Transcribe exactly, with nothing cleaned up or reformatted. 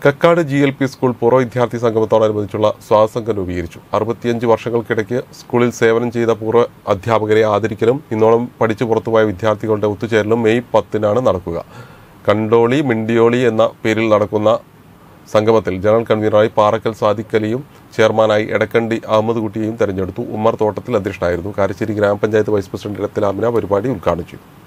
Kakkad G L P school പൂർവ്വ വിദ്യാർത്ഥി സംഗമത്തോടനുബന്ധിച്ചുള്ള സ്വാതസംഘം രൂപീകരിച്ചു. അറുപത്തിയഞ്ച് വർഷങ്ങൾക്കിടയ്ക്ക് സ്കൂളിൽ സേവനം ചെയ്ത പൂർവ്വ അധ്യാപകരെ ആദരിക്കലും ഇന്നോളം പഠിച്ചു പുറത്തുപോയ വിദ്യാർത്ഥികളുടെ ഒത്തുചേരലും മെയ് പത്തിനാണ് നടക്കുക. കണ്ടോളി മിണ്ടിയോളി എന്ന പേരിൽ നടക്കുന്ന സംഗമത്തിൽ ജനറൽ കൺവീനറായി പാറക്കൽ സാദിഖ് അലിയും ചെയർമാനായി എടക്കണ്ടി അഹമ്മദ് കുട്ടിയെയും തെരഞ്ഞെടുത്തു. ഉമ്മർ തോട്ടത്തിൽ അധ്യക്ഷനായിരുന്നു. കാരശ്ശേരി ഗ്രാമപഞ്ചായത്ത് വൈസ് പ്രസിഡന്റ് ഇടത്തിൽ ആമിന പരിപാടി ഉദ്ഘാടനം ചെയ്തു.